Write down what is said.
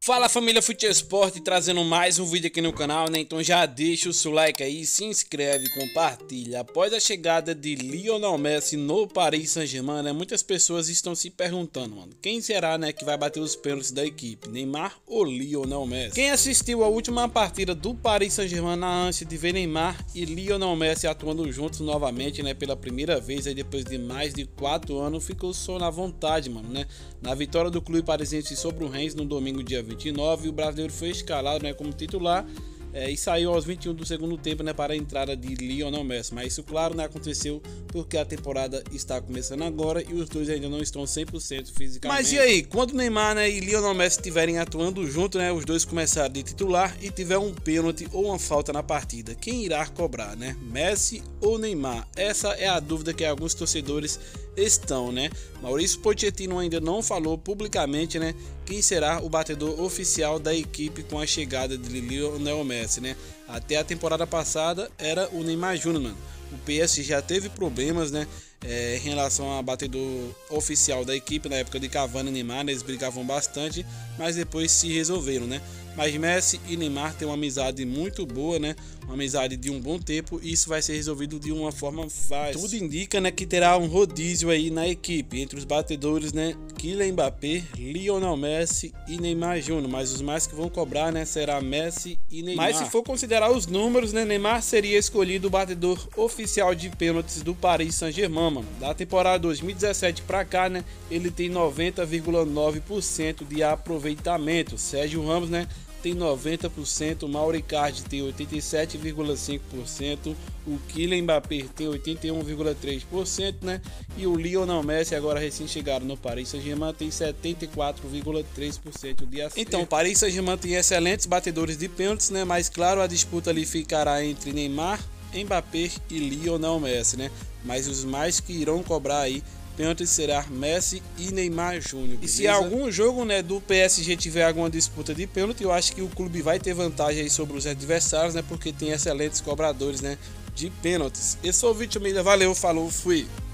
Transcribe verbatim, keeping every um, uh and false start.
Fala família Fute Esporte, trazendo mais um vídeo aqui no canal, né? Então já deixa o seu like aí, se inscreve, compartilha. Após a chegada de Lionel Messi no Paris Saint-Germain, né? Muitas pessoas estão se perguntando, mano, quem será, né, que vai bater os pênaltis da equipe, Neymar ou Lionel Messi? Quem assistiu a última partida do Paris Saint-Germain na ânsia de ver Neymar e Lionel Messi atuando juntos novamente, né, pela primeira vez aí depois de mais de quatro anos, ficou só na vontade, mano, né? Na vitória do clube parisiense sobre o Rennes no domingo, dia vinte e nove, o brasileiro foi escalado, né, como titular é, e saiu aos vinte e um do segundo tempo, né, para a entrada de Lionel Messi. Mas isso, claro, não aconteceu porque a temporada está começando agora e os dois ainda não estão cem por cento fisicamente. Mas e aí, quando Neymar, né, e Lionel Messi estiverem atuando junto, né, os dois começarem de titular e tiver um pênalti ou uma falta na partida, quem irá cobrar, né? Messi ou Neymar? Essa é a dúvida que alguns torcedores estão, né? Maurício Pochettino ainda não falou publicamente, né, quem será o batedor oficial da equipe com a chegada de Lionel Messi, né? Até a temporada passada era o Neymar Júnior, mano. O P S G já teve problemas, né, é, em relação ao batedor oficial da equipe na época de Cavani e Neymar, né? Eles brigavam bastante, mas depois se resolveram, né? Mas Messi e Neymar têm uma amizade muito boa, né? Uma amizade de um bom tempo, e isso vai ser resolvido de uma forma fácil. Tudo indica, né, que terá um rodízio aí na equipe entre os batedores, né? Kylian Mbappé, Lionel Messi e Neymar Júnior, mas os mais que vão cobrar, né, será Messi e Neymar. Mas se for considerar os números, né, Neymar seria escolhido o batedor oficial de pênaltis do Paris Saint-Germain, mano. Da temporada dois mil e dezessete para cá, né, ele tem noventa vírgula nove por cento de aproveitamento. Sérgio Ramos, né, tem noventa por cento, o Mauro Icardi tem oitenta e sete vírgula cinco por cento, o Kylian Mbappé tem oitenta e um vírgula três por cento, né? E o Lionel Messi, agora recém-chegado no Paris Saint-Germain, tem setenta e quatro vírgula três por cento de acerto. Então, o Paris Saint-Germain tem excelentes batedores de pênaltis, né? Mas claro, a disputa ali ficará entre Neymar, Mbappé e Lionel Messi, né? Mas os mais que irão cobrar aí pênalti será Messi e Neymar Júnior. E se algum jogo, né, do P S G tiver alguma disputa de pênalti, eu acho que o clube vai ter vantagem aí sobre os adversários, né, porque tem excelentes cobradores, né, de pênaltis. Esse foi o vídeo, família. Valeu, falou, fui!